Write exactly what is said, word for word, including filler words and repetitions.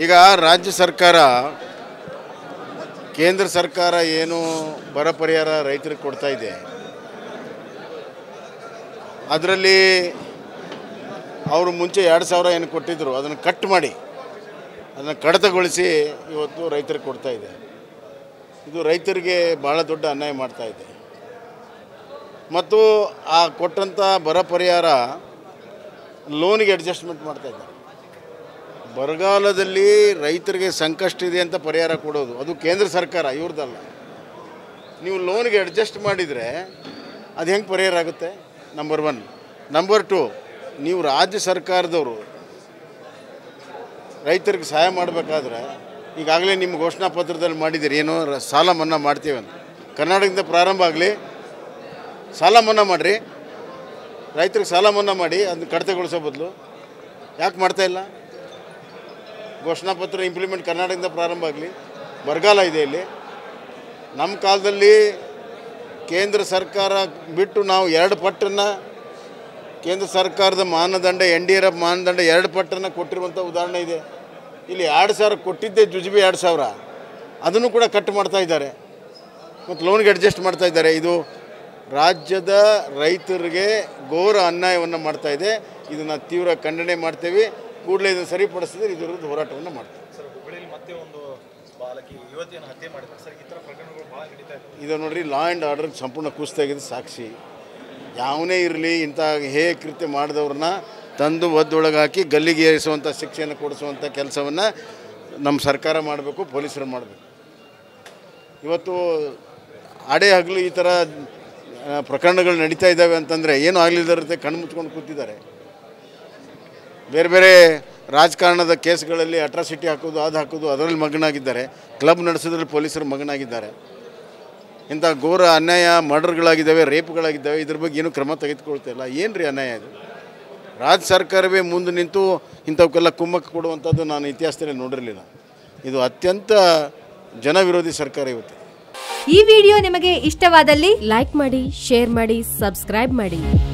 ಈಗ ರಾಜ್ಯ ಸರ್ಕಾರ ಕೇಂದ್ರ ಸರ್ಕಾರ ಏನು ಬರ ಪರಿಹಾರ ರೈತರಿಗೆ ಕೊಡ್ತಾ ಇದೆ, ಅದರಲ್ಲಿ ಅವರು ಮುಂಚೆ ಎರಡು ಸಾವಿರ ಏನು ಕೊಟ್ಟಿದ್ದರು ಅದನ್ನು ಕಟ್ ಮಾಡಿ ಅದನ್ನು ಕಡಿತಗೊಳಿಸಿ ಇವತ್ತು ರೈತರಿಗೆ ಕೊಡ್ತಾ ಇದೆ. ಇದು ರೈತರಿಗೆ ಭಾಳ ದೊಡ್ಡ ಅನ್ಯಾಯ ಮಾಡ್ತಾ ಇದೆ. ಮತ್ತು ಆ ಕೊಟ್ಟಂಥ ಬರ ಪರಿಹಾರ ಲೋನಿಗೆ ಅಡ್ಜಸ್ಟ್ಮೆಂಟ್ ಮಾಡ್ತಾ ಇದ್ದಾರೆ. ಬರಗಾಲದಲ್ಲಿ ರೈತರಿಗೆ ಸಂಕಷ್ಟ ಇದೆ ಅಂತ ಪರಿಹಾರ ಕೊಡೋದು ಅದು ಕೇಂದ್ರ ಸರ್ಕಾರ, ಇವ್ರದ್ದಲ್ಲ. ನೀವು ಲೋನ್ಗೆ ಅಡ್ಜಸ್ಟ್ ಮಾಡಿದರೆ ಅದು ಹೆಂಗೆ ಪರಿಹಾರ ಆಗುತ್ತೆ? Number one. ನಂಬರ್ ಟು, ನೀವು ರಾಜ್ಯ ಸರ್ಕಾರದವರು ರೈತರಿಗೆ ಸಹಾಯ ಮಾಡಬೇಕಾದ್ರೆ ಈಗಾಗಲೇ ನಿಮ್ಮ ಘೋಷಣಾ ಪತ್ರದಲ್ಲಿ ಮಾಡಿದ್ದೀರಿ, ಏನೋ ಸಾಲ ಮನ್ನಾ ಮಾಡ್ತೀವಿ ಅಂತ. ಕರ್ನಾಟಕದಿಂದ ಪ್ರಾರಂಭ ಆಗಲಿ, ಸಾಲ ಮನ್ನಾ ಮಾಡಿರಿ, ರೈತರಿಗೆ ಸಾಲ ಮನ್ನಾ ಮಾಡಿ ಅದನ್ನ ಕಡಿತಗೊಳಿಸೋ ಬದಲು ಯಾಕೆ ಮಾಡ್ತಾಯಿಲ್ಲ? ಘೋಷಣಾ ಪತ್ರ ಇಂಪ್ಲಿಮೆಂಟ್ ಕರ್ನಾಟಕದಿಂದ ಪ್ರಾರಂಭ ಆಗಲಿ. ಬರಗಾಲ ಇದೆ ಇಲ್ಲಿ. ನಮ್ಮ ಕಾಲದಲ್ಲಿ ಕೇಂದ್ರ ಸರ್ಕಾರ ಬಿಟ್ಟು ನಾವು ಎರಡು ಪಟ್ಟನ್ನು ಕೇಂದ್ರ ಸರ್ಕಾರದ ಮಾನದಂಡ ಎನ್ ಡಿ ಆರ್ ಎಫ್ ಮಾನದಂಡ ಎರಡು ಪಟ್ಟನ್ನು ಕೊಟ್ಟಿರುವಂಥ ಉದಾಹರಣೆ ಇದೆ. ಇಲ್ಲಿ ಎರಡು ಸಾವಿರ ಕೊಟ್ಟಿದ್ದೆ ಜುಜುಬಿ ಎರಡು ಸಾವಿರ ಅದನ್ನು ಕೂಡ ಕಟ್ ಮಾಡ್ತಾ ಇದ್ದಾರೆ ಮತ್ತು ಲೋನ್ಗೆ ಅಡ್ಜಸ್ಟ್ ಮಾಡ್ತಾ ಇದ್ದಾರೆ. ಇದು ರಾಜ್ಯದ ರೈತರಿಗೆ ಘೋರ ಅನ್ಯಾಯವನ್ನು ಮಾಡ್ತಾ ಇದೆ. ಇದನ್ನು ತೀವ್ರ ಖಂಡನೆ ಮಾಡ್ತೇವೆ. ಕೂಡಲೇ ಇದನ್ನು ಸರಿಪಡಿಸಿದ್ರೆ ಇದ್ರ ವಿರುದ್ಧ ಹೋರಾಟವನ್ನು ಮಾಡ್ತೀವಿ. ಇದು ನೋಡ್ರಿ, ಲಾ ಆ್ಯಂಡ್ ಆರ್ಡರ್ ಸಂಪೂರ್ಣ ಕುಸಿತಾಗಿದೆ ಸಾಕ್ಷಿ. ಯಾವನೇ ಇರಲಿ ಇಂಥ ಹೇ ಕೃತ್ಯ ಮಾಡಿದವ್ರನ್ನ ತಂದು ಒದ್ದೊಳಗೆ ಹಾಕಿ ಗಲ್ಲಿಗೆ ಏರಿಸುವಂಥ ಶಿಕ್ಷೆಯನ್ನು ಕೊಡಿಸುವಂಥ ಕೆಲಸವನ್ನು ನಮ್ಮ ಸರ್ಕಾರ ಮಾಡಬೇಕು, ಪೊಲೀಸರು ಮಾಡಬೇಕು. ಇವತ್ತು ಅಡೆ ಹಗಲು ಈ ಥರ ಪ್ರಕರಣಗಳು ನಡೀತಾ ಇದ್ದಾವೆ ಅಂತಂದರೆ ಏನು ಆಗಲಿಲ್ಲದಿರುತ್ತೆ ಕಣ್ಣು ಮುಚ್ಕೊಂಡು ಕೂತಿದ್ದಾರೆ. ಬೇರೆ ಬೇರೆ ರಾಜಕಾರಣದ ಕೇಸ್ಗಳಲ್ಲಿ ಅಟ್ರಾಸಿಟಿ ಹಾಕೋದು, ಅದು ಹಾಕೋದು, ಅದರಲ್ಲಿ ಮಗನಾಗಿದ್ದಾರೆ. ಕ್ಲಬ್ ನಡೆಸೋದ್ರಲ್ಲಿ ಪೊಲೀಸರು ಮಗನಾಗಿದ್ದಾರೆ. ಇಂಥ ಘೋರ ಅನ್ಯಾಯ ಮರ್ಡರ್ಗಳಾಗಿದ್ದಾವೆ, ರೇಪ್ಗಳಾಗಿದ್ದಾವೆ. ಇದ್ರ ಬಗ್ಗೆ ಏನೂ ಕ್ರಮ ತೆಗೆದುಕೊಳ್ತಿಲ್ಲ. ಏನು ರೀ ಅನ್ಯಾಯ ಇದು? ರಾಜ್ಯ ಸರ್ಕಾರವೇ ಮುಂದೆ ನಿಂತು ಇಂಥವಕ್ಕೆಲ್ಲ ಕುಮ್ಮಕ್ಕು ಕೊಡುವಂಥದ್ದು ನಾನು ಇತಿಹಾಸದಲ್ಲಿ ನೋಡಿರಲಿಲ್ಲ. ಇದು ಅತ್ಯಂತ ಜನವಿರೋಧಿ ಸರ್ಕಾರ ಇವತ್ತು. ಈ ವಿಡಿಯೋ ನಿಮಗೆ ಇಷ್ಟವಾದಲ್ಲಿ ಲೈಕ್ ಮಾಡಿ, ಶೇರ್ ಮಾಡಿ, ಸಬ್ಸ್ಕ್ರೈಬ್ ಮಾಡಿ.